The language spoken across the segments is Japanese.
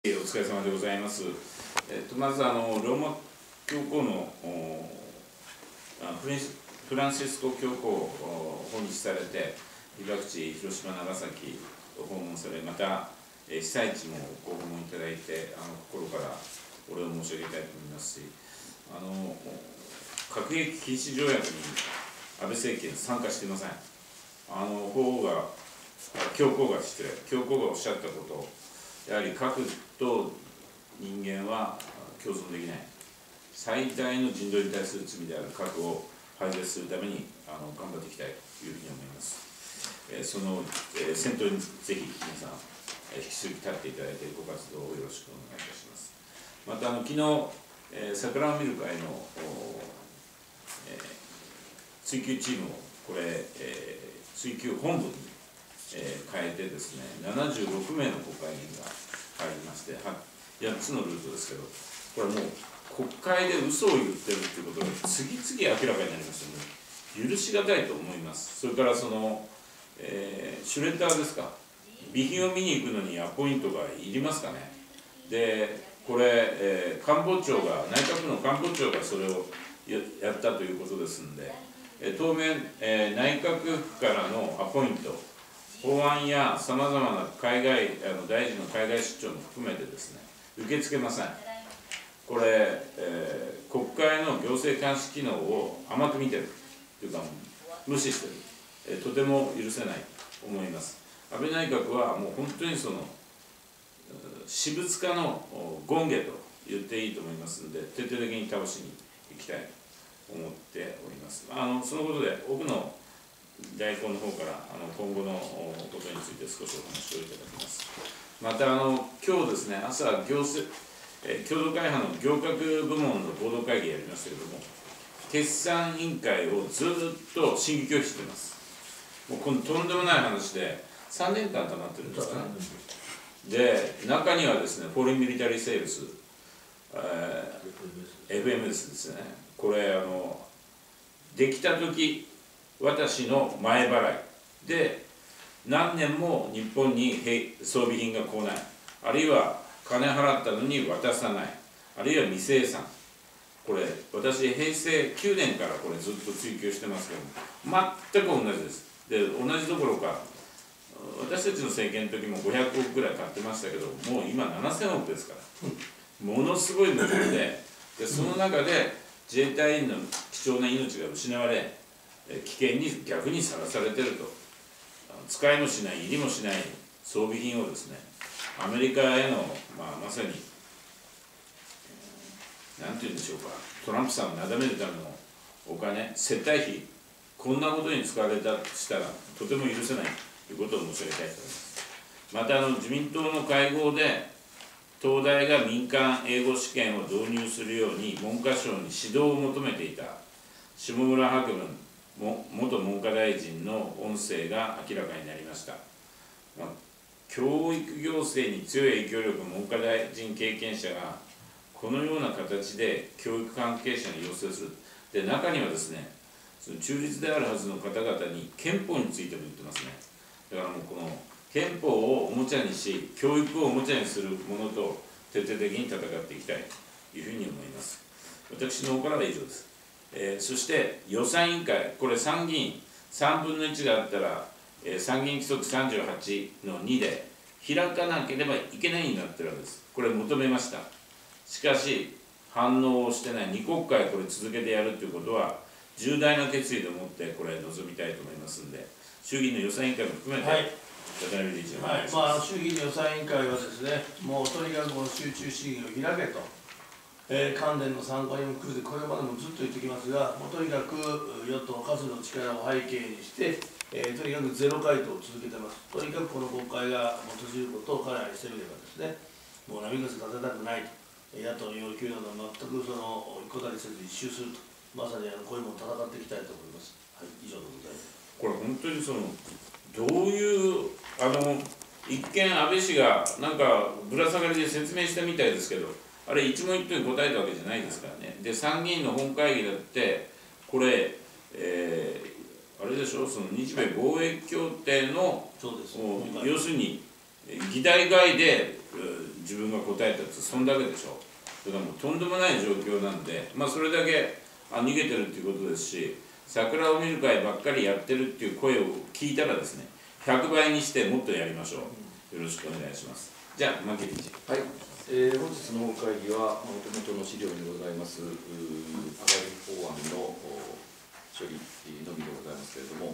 お疲れ様でございます。まずローマ教皇のフランシスコ教皇を訪日されて、被爆地、広島、長崎を訪問され、また被災地もご訪問いただいて、心からお礼を申し上げたいと思いますし、核兵器禁止条約に安倍政権参加していません。教皇がおっしゃったこと、やはり核と人間は共存できない、最大の人類に対する罪である核を廃絶するために頑張っていきたいというふうに思います。その先頭にぜひ皆さん引き続き立っていただいてご活動をよろしくお願いいたします。また昨日、桜を見る会の追及チームを追及本部に変えてですね、76名の国会議員が入りまして、8つのルートですけど、これはもう国会で嘘を言ってるということが次々明らかになりましたので、許し難いと思います。それからシュレッダーですか、備品を見に行くのにアポイントがいりますかね。で、これ、内閣の官房長がそれをやったということですので、当面、内閣府からのアポイント、法案やさまざまな大臣の海外出張も含めてですね、受け付けません。これ、国会の行政監視機能を甘く見てるというか、無視してる、とても許せないと思います。安倍内閣はもう本当に私物化の権下と言っていいと思いますので、徹底的に倒しにいきたいと思っております。そのことで、奥の代行の方から今後のことについて少しお話をいただきます。また今日ですね、朝共同会派の行革部門の合同会議やりましたけれども、決算委員会をずっと審議拒否しています。もうこのとんでもない話で3年間溜まってるんですかね。で、中にはですね、フォーリンミリタリーセールス、FMS ですね、これできたとき私の前払いで何年も日本に装備品が来ない、あるいは金払ったのに渡さない、あるいは未精算、これ私平成9年からこれずっと追及してますけども、全く同じです。で、同じどころか私たちの政権の時も500億ぐらい買ってましたけど、もう今7000億ですから、ものすごいもので、その中で自衛隊員の貴重な命が失われ、危険に逆にさらされていると、使いもしない、入りもしない装備品をですね、アメリカへの、まさに、なんていうんでしょうか、トランプさんをなだめるためのお金、接待費、こんなことに使われたとしたら、とても許せないということを申し上げたいと思います。また自民党の会合で、東大が民間英語試験を導入するように文科省に指導を求めていた下村博文元文科大臣の音声が明らかになりました。教育行政に強い影響力の文科大臣経験者がこのような形で教育関係者に要請する。で、中にはですね、中立であるはずの方々に憲法についても言ってますね。だからもうこの憲法をおもちゃにし、教育をおもちゃにするものと徹底的に戦っていきたいというふうに思います。私の方からは以上です。そして予算委員会、これ参議院3分の1があったら、参議院規則38の2で開かなければいけないになってるわけです。これ求めました。しかし反応をしてない、2国会これ続けてやるということは重大な決意でもってこれ臨みたいと思いますので、衆議院の予算委員会も含めて、渡辺理事お願いします。 衆議院の予算委員会はですね、もうとにかく集中審議を開けと。関連の参考にも含めて、これまでもずっと言ってきますが、もうとにかく与党数の力を背景にして、とにかくゼロ回答を続けてます。とにかくこの国会が閉じることを彼らにしてみればですね、もう波風立てたくないと、野党の要求など全く一個たりせず一蹴すると、まさにこういうものを戦っていきたいと思います。以上でございます。 これ本当にどういう一見安倍氏がなんかぶら下がりで説明したみたいですけど、あれ一問一答に答えたわけじゃないですからね。で、参議院の本会議だって、これ、あれでしょ、日米貿易協定の、要するに議題外で自分が答えたってそんだけでしょ。だからもうとんでもない状況なんで、それだけ逃げてるっていうことですし、桜を見る会ばっかりやってるっていう声を聞いたらですね、100倍にしてもっとやりましょう。よろしくお願いします。じゃあ牧理事。 はい、本日の本会議はお手元の資料にございます上がり法案の処理のみでございますけれども、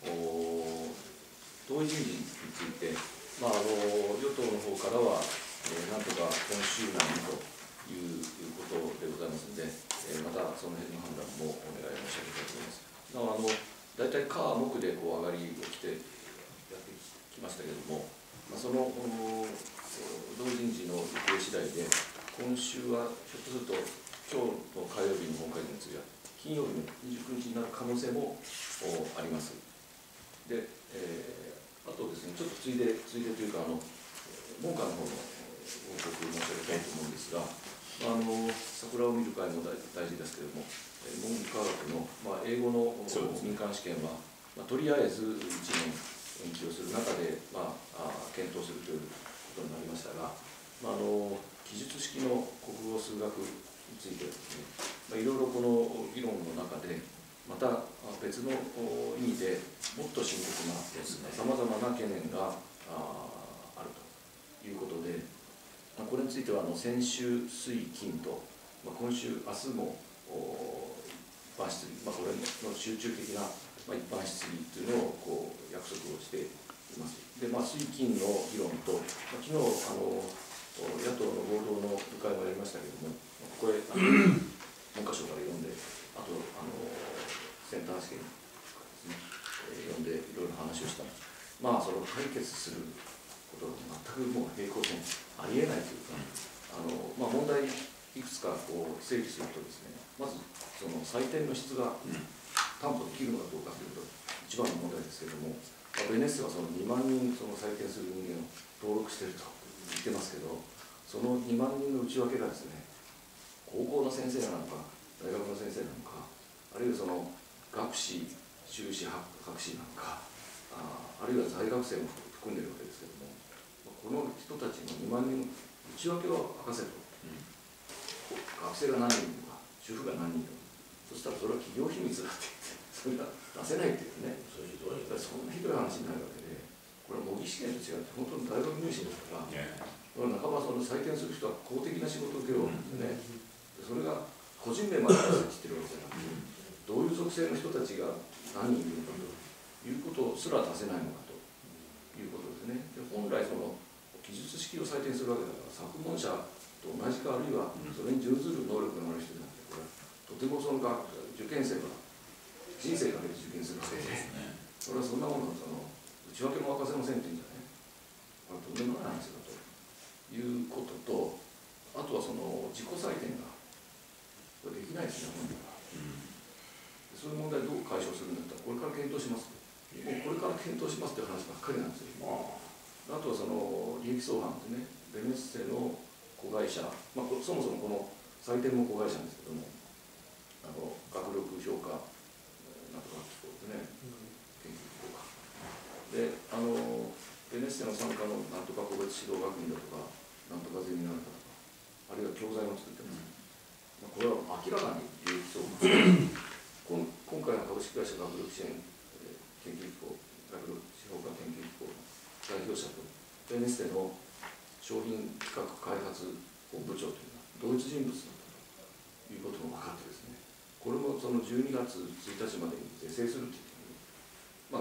同意人事について、与党の方からは、なんとか今週内にということでございますので、またその辺の判断もお願い申し上げたいと思います。大体火木で上がりをしてやってきましたけれども、その同人事の行方次第で、今週はひょっとすると、今日の火曜日の本会議の次は、金曜日の29日になる可能性もあります。で、あとですね、ちょっとついでというか、文科の方の報告申し上げたいと思うんですが、桜を見る会も大事ですけれども、文部科学の、英語の民間試験は、とりあえず1年延期をする中で、検討するということになりましたが、記述式の国語数学についてですね、いろいろこの議論の中で、また別の意味でもっと深刻なさまざまな懸念があるということで、これについては先週水金と、今週明日も一般質疑、これの集中的な一般質疑というのを約束をしています。で、水金の議論と、昨日野党の合同の部会もやりましたけれども、ここへ文科省から読んで、あとセンター試験ですね、読んでいろいろ話をしたんです。その解決することが全くもう平行線ありえないというか、問題いくつか整理するとですね、まずその採点の質が担保できるのかどうかというと一番の問題ですけれども、ベネッセはその2万人その採点する人間を登録していると言ってますけど、その2万人の内訳がですね、高校の先生なのか大学の先生なのか、あるいはその学士修士博士なのか、あるいは在学生も含んでいるわけですけれども、この人たちの2万人の内訳を明かせと、学生が何人いるのか主婦が何人いるのか、そしたらそれは企業秘密だって言ってそれが出せないっていうね、そんなひどい話になるわけで、これは模擬試験と違って本当に大学入試ですから、半ばその採点する人は公的な仕事を受けるわけですね。それが個人名まで知ってるわけじゃなくて、どういう属性の人たちが何人いるのかということすら出せないのかということですね。で、本来その記述式を採点するわけだから、作問者と同じか、あるいはそれに準ずる能力のある人なんて、これとてもその受験生が人生かけて受験するわけで、それはそんなものその内訳も明かせませんっていうんじゃない、これとんでもない話だということと、あとはその自己採点がこれできないですね、本人は。そういう問題をどう解消するんだったら、これから検討します。もうこれから検討しますという話ばっかりなんですよ。あとはその利益相反でね、ベネッセの子会社、そもそもこの採点も子会社なんですけども、学力評価なんとか機構ですね、研究機構か。で、ベネッセの傘下のなんとか個別指導学院だとか、なんとかゼミなんだとか、あるいは教材も作ってます。これは明らかに利益相反。今回の株式会社学力支援研究機構、学力評価研究機構の代表者とベネッセの商品企画開発本部長というのは同一人物だったということも分かってですね、これもその12月1日までに是正するという、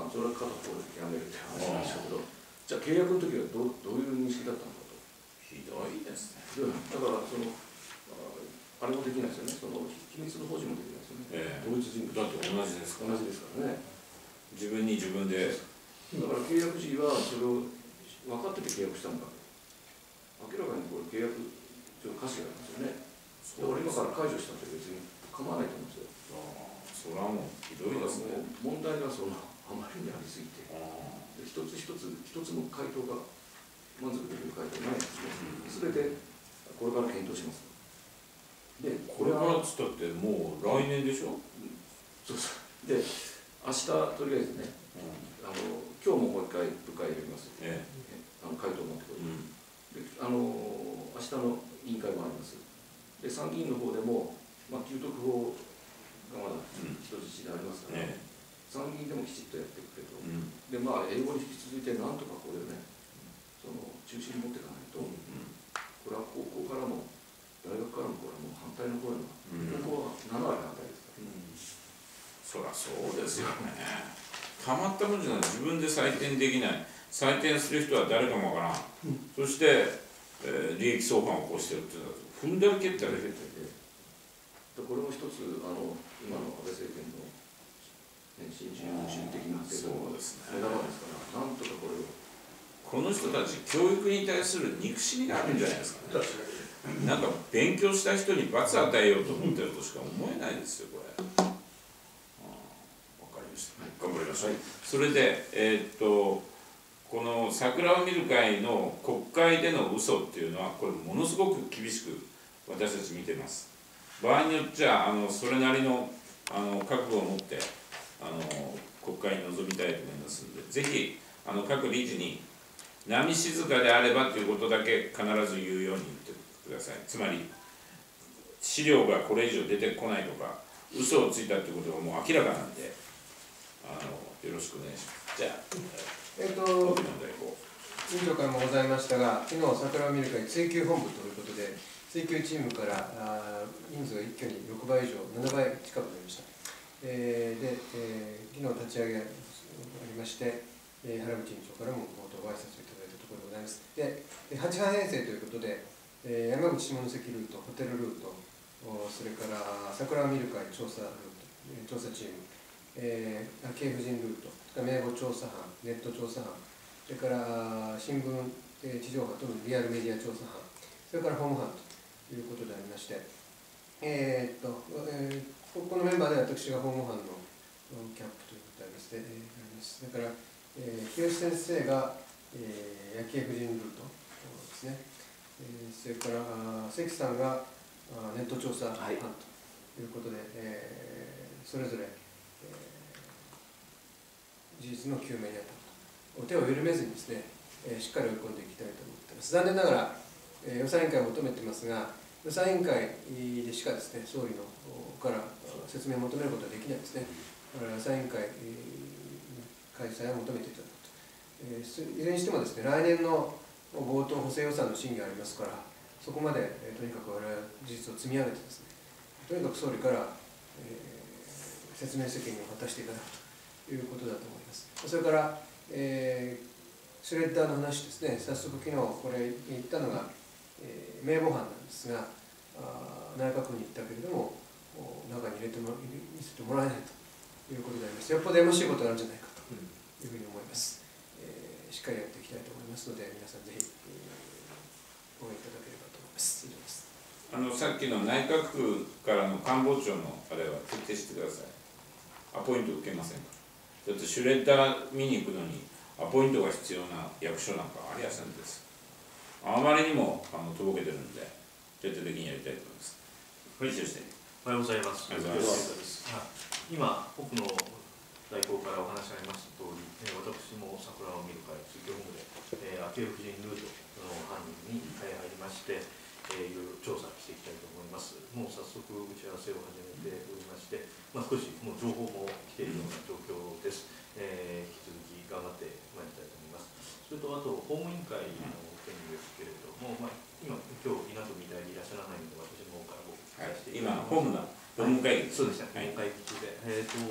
それは片方でやめるという話なんでしょうけど、じゃあ契約の時はどういう認識だったのかと。 ひどいですね。 だからそのあれもできないですよね、その秘密の保持もできないですよね、同一人物だって同じですから。 同じですからね。 自分に自分で。 だから契約時はそれを分かってて契約したのか、明らかにこれ契約ちょっと歌詞がありますよね。だから今から解除したって別に構わないと思うんですよ。 それはもうひどいですね。 問題がそのあまりにありすぎて、一つ一つの回答が満足できる回答ないんですね。全てこれから検討します。で、 これからっつったってもう来年でしょ。 そうそう。で、明日とりあえずね、今日ももう一回部会やります。 回答を持ってこいと、で明日の委員会もあります。で参議院の方でも、給特法がまだ人質でありますから、参議院でもきちっとやっていくけど、で英語に引き続いてなんとかこれをね、その中心に持っていかないと、これは高校からも大学からもこれはもう反対の声が、高校は7割反対ですから、 そりゃそうですよね。たまったもんじゃない、自分で採点できない、採点する人は誰かもわからん、そして、利益相反を起こしてるっていうのは、踏んだり蹴ったりこれも一つ今の安倍政権の新自由主義的な制度の目玉ですから、なんとかこれを。 この人たち、教育に対する憎しみがあるんじゃないですかね。なんか勉強した人に罰与えようと思ってるとしか思えないですよ、これ。わかりました。頑張りましょう。それで、この桜を見る会の国会での嘘っていうのは、これものすごく厳しく私たち見てます。場合によっちゃそれなりの覚悟を持って国会に臨みたいと思いますので、ぜひ各理事に波静かであればということだけ必ず言うように言ってください。つまり資料がこれ以上出てこないとか嘘をついたということがもう明らかなんでよろしくお願いします。じゃあ委員長からもございましたが、昨日桜を見る会追及本部ということで、追及チームから人数が一挙に6倍以上、7倍近くなりました。昨日立ち上げありまして、原口委員長からも冒頭ご挨拶をいただいたところでございます。で、8班編成ということで、山口下関ルート、ホテルルート、それから桜を見る会調査チーム、昭恵夫人ルート、名簿調査班、ネット調査班、それから新聞、地上波とのリアルメディア調査班、それから法務班ということでありまして、このメンバーで私が法務班のキャップということでありまして、それから、日吉先生が、昭恵夫人ルートですね、それから関さんがネット調査班ということで、それぞれ、事実の究明にあたると、手を緩めずにですね、しっかり追い込んでいきたいと思っています。残念ながら、予算委員会を求めていますが、予算委員会でしかですね、総理のから説明を求めることはできないですね。だから予算委員会開催を求めていただくと。いずれにしてもですね、来年の冒頭補正予算の審議がありますから、そこまで、とにかく我々は事実を積み上げてですね、とにかく総理から、説明責任を果たしていただくということだと思います。それから、シュレッダーの話ですね、早速昨日これ言ったのが、名簿班なんですが、内閣府に行ったけれども、中に見せてもらえないということでありまして、よっぽどやましいことがあるんじゃないかというふうに思います。しっかりやっていきたいと思いますので、皆さんぜひ、応援いただければと思います。以上です。 さっきの内閣府からの官房長のあれは徹底してください。アポイント受けませんか。だってシュレッダー見に行くのにアポイントが必要な役所なんかありやせんです。あまりにもとぼけてるんで、徹底的にやりたいと思います。はい、そして。 おはようございます。 おはようございます。 今、奥の代行からお話がありました通り、私も桜を見る会追及本部で、昭恵夫人ルートの班に入りまして、いろいろ調査していきたいと思います。もう早速打ち合わせを始めておりまして、少しもう情報も来ているような状況です。引き続き頑張ってまいりたいと思います。それとあと法務委員会の件ですけれども、今日港みたいにいらっしゃらないので、私の方からご説明していきます。 今法務会議、 そうでしたね、法務会議中で、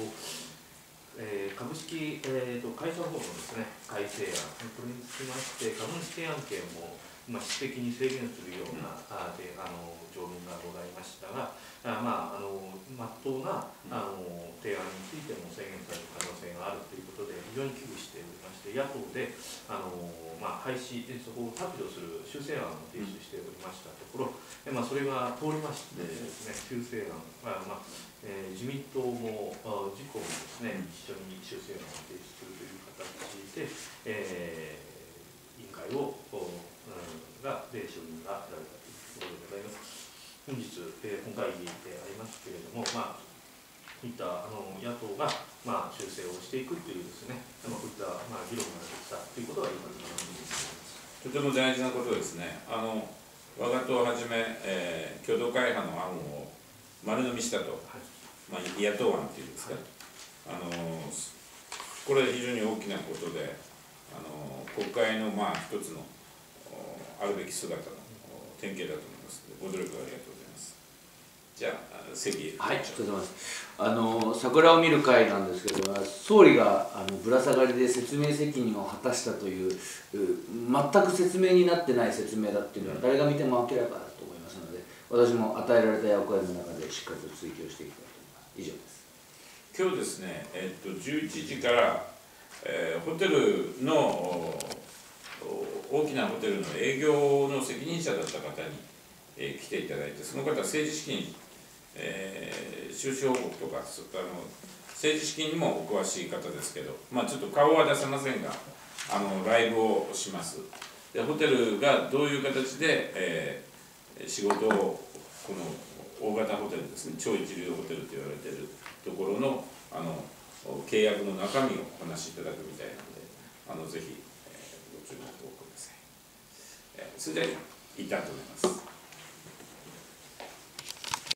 株式、会社法のですね、改正案、これにつきまして、株主提案権を質的に制限するような条文がございましたが、まっとうな提案についても制限される可能性があるということで、非常に危惧しておりまして、野党で廃止、そこを削除する修正案を提出しておりましたところ、それが通りましてですね、修正案、自民党も自公もですね、一緒に修正案を提出するという形で、委員会をで承認が得られたというところでございます。本日、本会議でありますけれども、こういった野党が修正をしていくというですね、こういった議論ができたということは今のところです。 とても大事なことですね。我が党をはじめ、共同会派の案を丸飲みしたと、まあ、野党案っていうんですか、これは非常に大きなことで、国会のまあ一つのあるべき姿の典型だと思いますので、ご努力ありがとうございます。じゃあ、席へ。 はい、お疲れ様です。桜を見る会なんですけど、総理がぶら下がりで説明責任を果たしたという、全く説明になってない説明だっていうのは、誰が見ても明らかだと思いますので、私も与えられた役割の中でしっかりと追及していきたいと思います。以上です。 今日ですね、11時から、ホテルの大きなホテルの営業の責任者だった方に、来ていただいて、その方は政治資金、収支報告とか政治資金にもお詳しい方ですけど、まあ、ちょっと顔は出せませんがライブをします。でホテルがどういう形で、仕事をこの大型ホテルですね、超一流ホテルと言われているところの契約の中身をお話しいただくみたいなのでぜひ、ご注目をください。それでは一旦止めます。